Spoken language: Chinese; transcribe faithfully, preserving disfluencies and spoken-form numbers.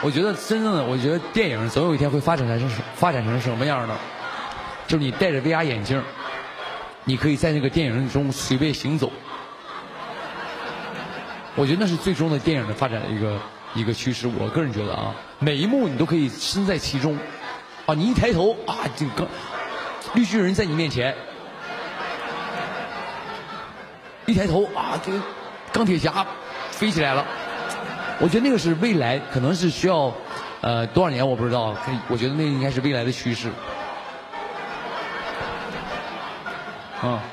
我觉得真正的，我觉得电影总有一天会发展成发展成什么样呢？就是你戴着 V R 眼镜，你可以在那个电影中随便行走。我觉得那是最终的电影的发展的一个一个趋势。我个人觉得啊，每一幕你都可以身在其中，啊，你一抬头啊，这个绿巨人在你面前，一抬头啊，这个钢铁侠飞起来了。我觉得那个是未来，可能是需要呃多少年我不知道，我觉得那应该是未来的趋势。啊。